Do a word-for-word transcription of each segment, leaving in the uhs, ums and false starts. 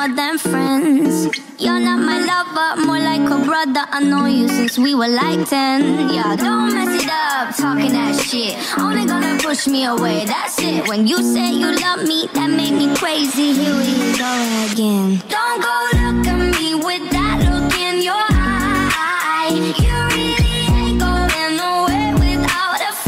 more than friends. You're not my lover, more like a brother. I know you since we were like ten. Yeah, don't mess it up, talking that shit. Only gonna push me away, that's it. When you say you love me, that made me crazy. Here we go again. Don't go look at me with that look in your eye. You really ain't going nowhere without a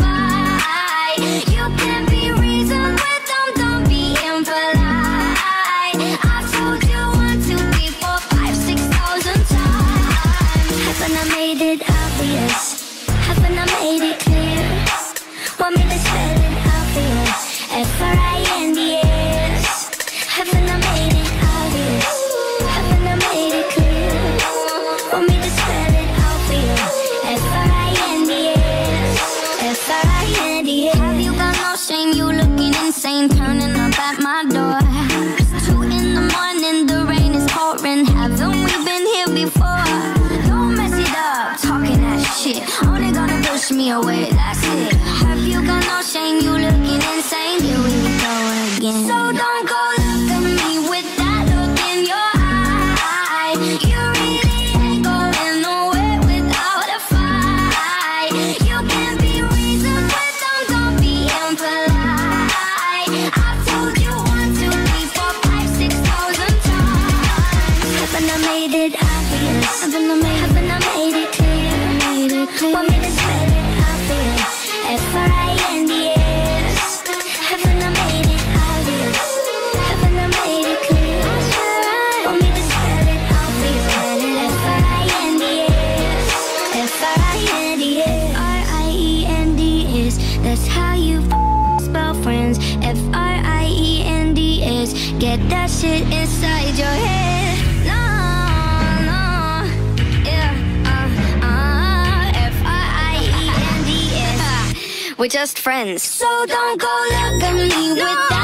fight. You can't be reasoned with them, don't be impolite. I've told you one, two, three, four, five, six thousand times. Haven't I made it obvious? Haven't I made it clear? Want me to spell it out for you? F R I N D S. Haven't I made it obvious? Haven't I made it clear? Want me to spell it out for you? F R I N D S. F R I N D S. Have you got no shame? You looking insane, turning up at my door. It's two in the morning, the rain is pouring. Haven't we been here before? Don't mess it up, talking that shit. Only gonna push me away, that's it. Have you got no shame? You looking insane. Here we go again. So don't go look at me with that look in your eye. You really ain't going nowhere without a fight. You can't be reasoned with them, don't be impolite. I've told you one, two, three, four, five, six thousand times. Haven't I made it obvious? Haven't I made, haven't I made it clear? Made it clear. Want me to spell it out for you? F R I N D S. Haven't I made it obvious? Haven't I made it clear? Want me to spell it out for you? F R I N D S. F R I N D S. R I E N D S. That's how you f spell friends. F R I E N D S. Get that shit inside your head. No, no, yeah, uh, uh, F R I E N D S. We're just friends. So don't go look at me with that